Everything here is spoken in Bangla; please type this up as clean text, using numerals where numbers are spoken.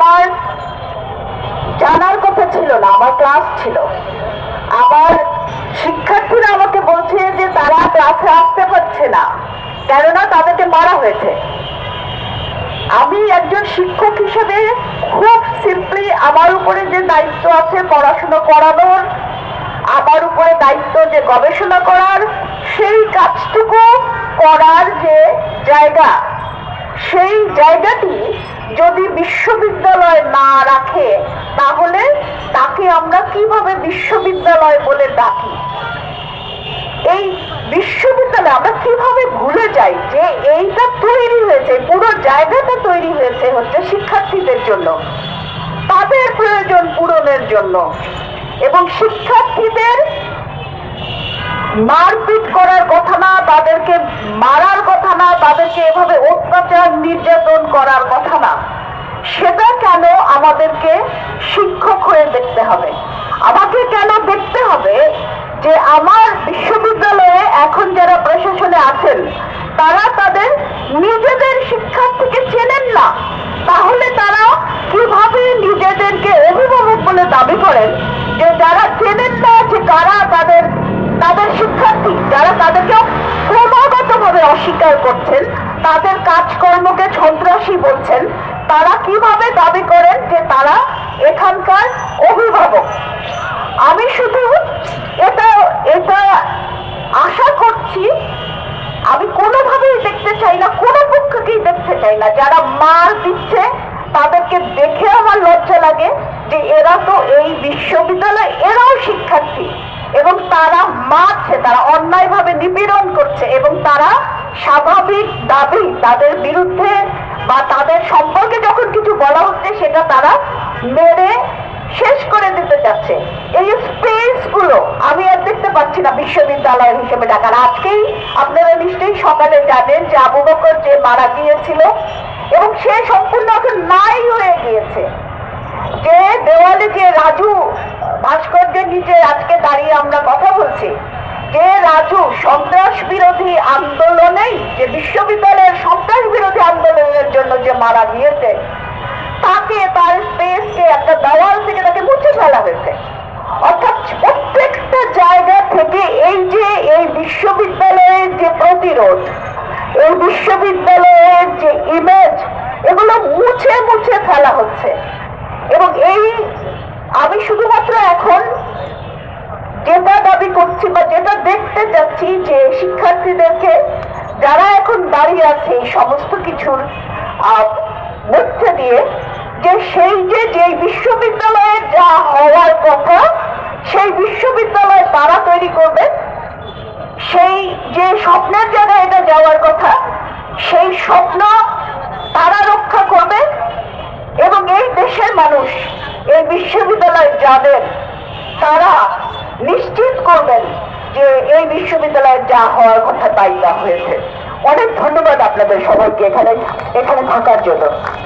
আমার জানার কথা ছিল না, আমার ক্লাস ছিল। আমার শিক্ষার্থীরা আমাকে বলছে যে তারা ক্লাসে আসতে পারছে না, কেননা তাদেরকে মারা হয়েছে। আমি একজন শিক্ষক হিসেবে খুব সিম্পলি আমার উপরে যে দায়িত্ব আছে পড়াশোনা করানোর, আমার উপরে দায়িত্ব যে গবেষণা করার, সেই কাজটুকু করার যে জায়গা, সেই জায়গাটি যদি বিশ্ববিদ্যালয় না রাখে তাহলে তাকে আমরা কিভাবে বিশ্ববিদ্যালয় বলে ডাকি? এই বিশ্ববিদ্যালয় আমরা কিভাবে ভুলে যাই যে এইটা তৈরি হয়েছে, পুরো জায়গাটা তৈরি হয়েছে হচ্ছে শিক্ষার্থীদের জন্য, তাদের প্রয়োজন পূরণের জন্য। এবং শিক্ষার্থীদের মারপিট করার কথা না, তাদেরকে মারার কথা না, তাদেরকে এভাবে অত্যাচার নির্যাতন করার কথা না। সেটা কেন আমাদেরকে শিক্ষক হয়ে দেখতে হবে? আমাকে কেন দেখতে হবে যে আমার বিশ্ববিদ্যালয়ে এখন যারা প্রশাসনে আছেন তারা তাদের নিজেদের শিক্ষার্থীকে চেনেন না? তাহলে তারা কিভাবে নিজেদেরকে অভিভাবক বলে দাবি করেন যে যারা চেনেন না যে কারা তাদের তাদের শিক্ষার্থী, যারা তাদেরকে ক্রমাগতভাবে অস্বীকার করছেন, তাদের কাজকর্মকে সন্ত্রাসী বলছেন, তারা কিভাবে দাবি করেন যে তারা এখানকার অভিভাবক? আমি শুধু এটা আশা করছি, আমি কোনোভাবেই দেখতে চাই না, কোনো পক্ষকেই দেখতে চাই না যারা মার দিচ্ছে তাদেরকে দেখে আমার লজ্জা লাগে যে এরা তো এই বিশ্ববিদ্যালয়, এরাও শিক্ষার্থী এবং তারা মারছে, তারা অন্যায়ভাবে নিপীড়ন করছে এবং তারা স্বাভাবিক দাবি তাদের বিরুদ্ধে বা তাদের সম্পর্কে যখন কিছু বলা হচ্ছে সেটা তারা মেরে শেষ করে দিতে চাচ্ছে। এই স্পেস গুলো আমি আর দেখতে পাচ্ছি না বিশ্ববিদ্যালয় হিসেবে ডাকার। আজকেই আপনারা নিশ্চয়ই সকালে জানেন যে আবু বকর যে মারা গিয়েছিল এবং সে সম্পূর্ণ এখন নাই হয়ে গিয়েছে। যে দেওয়ালে যে রাজু ভাস্কর্যের নিচে আজকে দাঁড়িয়ে আমরা কথা বলছি, যে রাজু সন্ত্রাস বিরোধী আন্দোলনেই, যে বিশ্ববিদ্যালয়ের সন্ত্রাস বিরোধী আন্দোলনের জন্য যে মারা গিয়েছে, তাকে তার স্পেসকে একটা দেওয়াল থেকে তাকে মুছে ফেলা হয়েছে। অর্থাৎ প্রত্যেকটা জায়গা থেকে এই যে এই বিশ্ববিদ্যালয়ের যে প্রতিরোধ, এই বিশ্ববিদ্যালয়ের যে ইমেজ, এগুলো মুছে মুছে ফেলা হচ্ছে। এবং এই আমি শুধুমাত্র এখন যেটা দাবি করছি বা যেটা দেখতে চাচ্ছি যে শিক্ষার্থীদেরকে যারা এখন দাঁড়িয়ে আছে এই সমস্ত কিছুর মধ্যে দিয়ে, যে সেই যে বিশ্ববিদ্যালয়ের যা হওয়ার কথা সেই বিশ্ববিদ্যালয় তারা তৈরি করবে, সেই যে স্বপ্নের জায়গায় এটা যাওয়ার কথা সেই স্বপ্ন তারা রক্ষা করবে এবং এই দেশের মানুষ এই বিশ্ববিদ্যালয় যাদের তারা নিশ্চিত করবেন যে এই বিশ্ববিদ্যালয়ের যা হওয়ার কথা তাই তা হয়েছে। অনেক ধন্যবাদ আপনাদের সবাইকে এখানে থাকার জন্য।